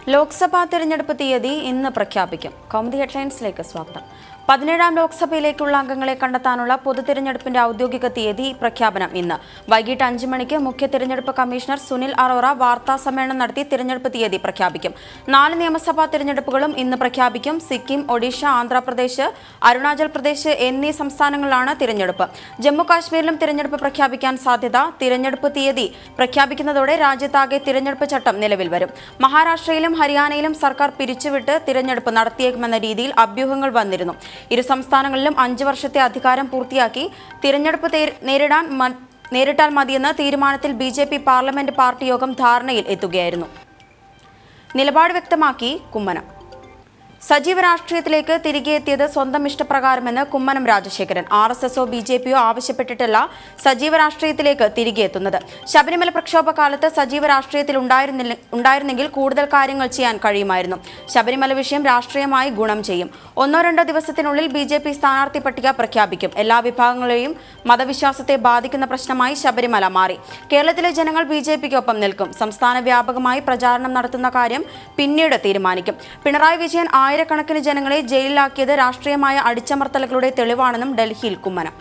ലോക്സഭാ തിരഞ്ഞെടുപ്പ് തീയതി ഇന്ന് പ്രഖ്യാപിക്കും. കൗമുദി ഹെഡ്ലൈൻസിലേക്ക് സ്വാഗതം. 17ാം ലോക്സഭയിലേക്കുള്ള അംഗങ്ങളെ കണ്ടെത്താനുള്ള പൊതുതിരഞ്ഞെടുപ്പിന്റെ ഔദ്യോഗിക തീയതി പ്രഖ്യാപനം ഇന്ന് വൈകിട്ട് 5 മണിക്ക് മുഖ്യ തിരഞ്ഞെടുപ്പ് കമ്മീഷണർ സുനിൽ അറോറ വാർത്താ സമ്മേളനം നടത്തി തിരഞ്ഞെടുപ്പ് തീയതി പ്രഖ്യാപിക്കും. 4 നിയമസഭാ തിരഞ്ഞെടുപ്പുകളും ഇന്ന് പ്രഖ്യാപിക്കും. സിക്കിം, ഒഡീഷ, ആന്ധ്രാപ്രദേശ്, അരുണാചൽ പ്രദേശ് എന്നീ സംസ്ഥാനങ്ങളിലാണ് തിരഞ്ഞെടുപ്പ്. ജമ്മു കാശ്മീരിലും തിരഞ്ഞെടുപ്പ് പ്രഖ്യാപിക്കാൻ സാധ്യത. തിരഞ്ഞെടുപ്പ് തീയതി പ്രഖ്യാപിക്കുന്നതോടെ രാജ്യത്താകെ തിരഞ്ഞെടുപ്പ് ചട്ടം നിലവിൽ വരും. മഹാരാഷ്ട്രയിലും ഹരിയാനയിലും സർക്കാർ പിരിച്ചുവിട്ട് തിരഞ്ഞെടുപ്പ് നടത്തിയേക്കുമെന്ന രീതിയിൽ അഭ്യൂഹങ്ങൾ വന്നിരുന്നു. ഇരു സംസ്ഥാനങ്ങളിലും 5 വർഷത്തെ അധികാരം പൂർത്തിയാക്കി തിരഞ്ഞെടുപ്പ് നേരിട്ടാൽ മതിയെന്ന തീരുമാനത്തിൽ BJP പാർലമെന്റ് പാർട്ടി യോഗം ധാരണയിൽ എത്തുകയായിരുന്നു. നിലപാട് വ്യക്തമാക്കി കുമ്മനം. സജീവ രാഷ്ട്രീയത്തിലേക്ക് തിരികെ എത്തിയത് സ്വന്തം ഇഷ്ടപ്രകാരമെന്ന് കുമ്മനം രാജശേഖരൻ. RSSO BJPയോ ആവശ്യപ്പെട്ടിട്ടല്ല സജീവ രാഷ്ട്രീയത്തിലേക്ക് തിരികെ എത്തുന്നത്. ശബരിമല പ്രക്ഷോഭകാലത്ത് സജീവ രാഷ്ട്രീയത്തിൽ ഉണ്ടായിരുന്നെങ്കിൽ കൂടുതൽ കാര്യങ്ങൾ ചെയ്യാൻ കഴിയുമായിരുന്നു. ശബരിമല വിഷയം രാഷ്ട്രീയമായി ഗുണം ചെയ്യും. 1-2 ദിവസത്തിനുള്ളിൽ BJP സ്ഥാനാർത്ഥി പട്ടിക പ്രഖ്യാപിക്കും. എല്ലാ വിഭാഗങ്ങളെയും മതവിശ്വാസത്തെ ബാധിക്കുന്ന പ്രശ്നമായി ശബരിമല മാറി. കേരളത്തിലെ ജനങ്ങൾ BJPക്കൊപ്പം നിൽക്കും. സംസ്ഥാന വ്യാപകമായി പ്രചാരണം നടത്തുന്ന കാര്യം പിന്നീട് തീരുമാനിക്കും. പിണറായി വിജയൻ ആയിരക്കണക്കിന് ജനങ്ങളെ ജയിലിലാക്കിയത് രാഷ്ട്രീയമായ അടിച്ചമർത്തലുകളുടെ തെളിവാണെന്നും ഡൽഹിയിൽ കുമ്മനം.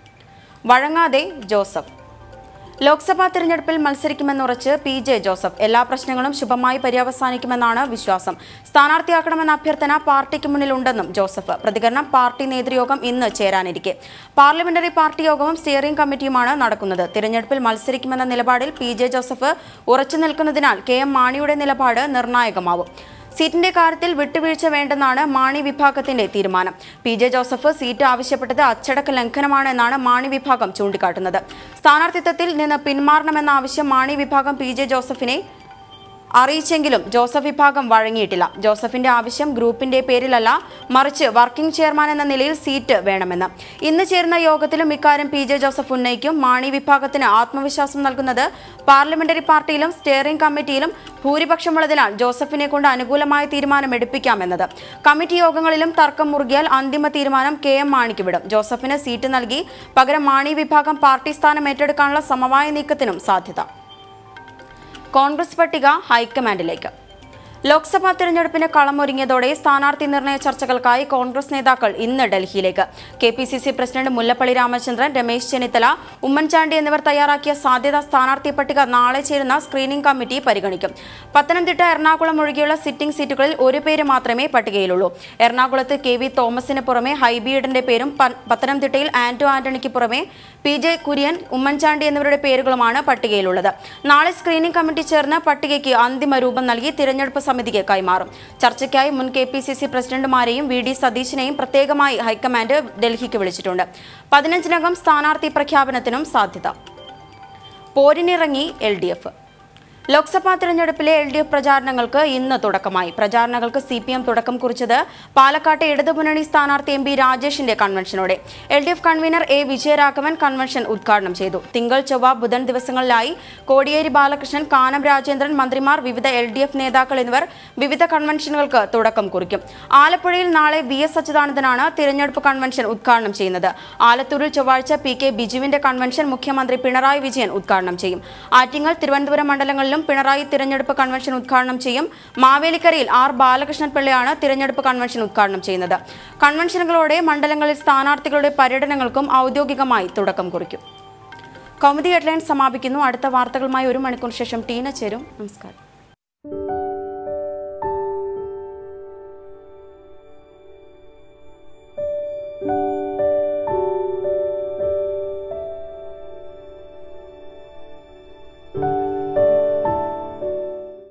വഴങ്ങാതെ ജോസഫ്. ലോക്സഭാ തിരഞ്ഞെടുപ്പിൽ മത്സരിക്കുമെന്നുറച്ച് PJ ജോസഫ്. എല്ലാ പ്രശ്നങ്ങളും ശുഭമായി പര്യവസാനിക്കുമെന്നാണ് വിശ്വാസം. സ്ഥാനാർത്ഥിയാക്കണമെന്ന അഭ്യർത്ഥന പാർട്ടിക്ക് മുന്നിലുണ്ടെന്നും ജോസഫ്. പ്രതികരണം പാർട്ടി നേതൃയോഗം ഇന്ന് ചേരാനിരിക്കെ. പാർലമെന്ററി പാർട്ടി യോഗവും സ്റ്റിയറിംഗ് കമ്മിറ്റിയുമാണ് നടക്കുന്നത്. തിരഞ്ഞെടുപ്പിൽ മത്സരിക്കുമെന്ന നിലപാടിൽ PJ ജോസഫ് ഉറച്ചു നിൽക്കുന്നതിനാൽ KM മാണിയുടെ നിലപാട് നിർണായകമാവും. സീറ്റിന്റെ കാര്യത്തിൽ വിട്ടുവീഴ്ച വേണ്ടെന്നാണ് മാണി വിഭാഗത്തിന്റെ തീരുമാനം. PJ ജോസഫ് സീറ്റ് ആവശ്യപ്പെട്ടത് അച്ചടക്ക ലംഘനമാണെന്നാണ് മാണി വിഭാഗം ചൂണ്ടിക്കാട്ടുന്നത്. സ്ഥാനാർത്ഥിത്വത്തിൽ നിന്ന് പിന്മാറണമെന്ന ആവശ്യം മാണി വിഭാഗം PJ ജോസഫിനെ അറിയിച്ചെങ്കിലും ജോസഫ് വിഭാഗം വഴങ്ങിയിട്ടില്ല. ജോസഫിന്റെ ആവശ്യം ഗ്രൂപ്പിന്റെ പേരിലല്ല, മറിച്ച് വർക്കിംഗ് ചെയർമാൻ എന്ന നിലയിൽ സീറ്റ് വേണമെന്ന്. ഇന്ന് ചേരുന്ന യോഗത്തിലും ഇക്കാര്യം PJ ജോസഫ് ഉന്നയിക്കും. മാണി വിഭാഗത്തിന് ആത്മവിശ്വാസം നൽകുന്നത് പാർലമെന്ററി പാർട്ടിയിലും സ്റ്റിയറിംഗ് കമ്മിറ്റിയിലും ഭൂരിപക്ഷമുള്ളതിനാൽ ജോസഫിനെ കൊണ്ട് അനുകൂലമായ തീരുമാനം എടുപ്പിക്കാമെന്നത്. കമ്മിറ്റി യോഗങ്ങളിലും തർക്കം മുറുകിയാൽ അന്തിമ തീരുമാനം KM മാണിക്ക് വിടും. ജോസഫിന് സീറ്റ് നൽകി പകരം മാണി വിഭാഗം പാർട്ടി സ്ഥാനം ഏറ്റെടുക്കാനുള്ള സമവായ നീക്കത്തിനും സാധ്യത. കോൺഗ്രസ് പട്ടിക ഹൈക്കമാൻഡിലേക്ക്. ലോക്സഭാ തിരഞ്ഞെടുപ്പിന് കളമൊരുങ്ങിയതോടെ സ്ഥാനാർത്ഥി നിർണയ ചർച്ചകൾക്കായി കോൺഗ്രസ് നേതാക്കൾ ഇന്ന് ഡൽഹിയിലേക്ക്. KPCC പ്രസിഡന്റ് മുല്ലപ്പള്ളി രാമചന്ദ്രൻ, രമേശ് ചെന്നിത്തല, ഉമ്മൻചാണ്ടി എന്നിവർ തയ്യാറാക്കിയ സാധ്യതാ സ്ഥാനാർത്ഥി പട്ടിക നാളെ ചേരുന്ന സ്ക്രീനിംഗ് കമ്മിറ്റി പരിഗണിക്കും. പത്തനംതിട്ട, എറണാകുളം ഒഴികെയുള്ള സിറ്റിംഗ് സീറ്റുകളിൽ ഒരു പേര് മാത്രമേ പട്ടികയിലുള്ളൂ. എറണാകുളത്ത് KV തോമസിന് പുറമെ ഹൈബി ഈഡന്റെ പേരും പത്തനംതിട്ടയിൽ ആന്റോ ആന്റണിക്ക് പുറമെ PJ കുര്യൻ, ഉമ്മൻചാണ്ടി എന്നിവരുടെ പേരുകളുമാണ് പട്ടികയിലുള്ളത്. നാളെ സ്ക്രീനിംഗ് കമ്മിറ്റി ചേർന്ന് പട്ടികയ്ക്ക് അന്തിമ രൂപം നൽകി തിരഞ്ഞെടുപ്പ് സമിതിക്ക് കൈമാറും. ചർച്ചയ്ക്കായി മുൻ KPCC പ്രസിഡന്റുമാരെയും VD സതീശനെയും പ്രത്യേകമായി ഹൈക്കമാൻഡ് ഡൽഹിക്ക് വിളിച്ചിട്ടുണ്ട്. 15-നകം സ്ഥാനാർത്ഥി പ്രഖ്യാപനത്തിനും സാധ്യത. പോരിനിറങ്ങി LDF. ലോക്സഭാ തിരഞ്ഞെടുപ്പിലെ LDF പ്രചാരണങ്ങൾക്ക് ഇന്ന് തുടക്കമായി. പ്രചാരണങ്ങൾക്ക് CPM തുടക്കം കുറിച്ചത് പാലക്കാട്ടെ ഇടതുമുന്നണി സ്ഥാനാർത്ഥി MP രാജേഷിന്റെ കൺവെൻഷനോടെ. LDF convenor A Vijayaraghavan convention ഉദ്ഘാടനം ചെയ്തു. തിങ്കൾ, ചൊവ്വ, ബുധൻ ദിവസങ്ങളിലായി കോടിയേരി ബാലകൃഷ്ണൻ, കാനം രാജേന്ദ്രൻ, മന്ത്രിമാർ, വിവിധ LDF നേതാക്കൾ എന്നിവർ വിവിധ കൺവെൻഷനുകൾക്ക് തുടക്കം കുറിക്കും. ആലപ്പുഴയിൽ നാളെ VS അച്യുതാനന്ദനാണ് തിരഞ്ഞെടുപ്പ് കൺവെൻഷൻ ഉദ്ഘാടനം ചെയ്യുന്നത്. ആലത്തൂരിൽ ചൊവ്വാഴ്ച PK ബിജുവിന്റെ കൺവെൻഷൻ മുഖ്യമന്ത്രി പിണറായി വിജയൻ ഉദ്ഘാടനം ചെയ്യും. ആറ്റിങ്ങൽ, തിരുവനന്തപുരം മണ്ഡലങ്ങളിലും പിണറായി തിരഞ്ഞെടുപ്പ് കൺവെൻഷൻ ഉദ്ഘാടനം ചെയ്യും. മാവേലിക്കരയിൽ R ബാലകൃഷ്ണൻ പിള്ളയാണ് തിരഞ്ഞെടുപ്പ് കൺവെൻഷൻ ഉദ്ഘാടനം ചെയ്യുന്നത്. കൺവെൻഷനുകളോടെ മണ്ഡലങ്ങളിൽ സ്ഥാനാർത്ഥികളുടെ പര്യടനങ്ങൾക്കും ഔദ്യോഗികമായി തുടക്കം കുറിക്കും. കൗമുദി ഹെഡ്ലൈൻസ് സമാപിക്കുന്നു. അടുത്ത വാർത്തകളുമായി 1 മണിക്കൂർ ശേഷം ടീന ചേരും. നമസ്കാരം.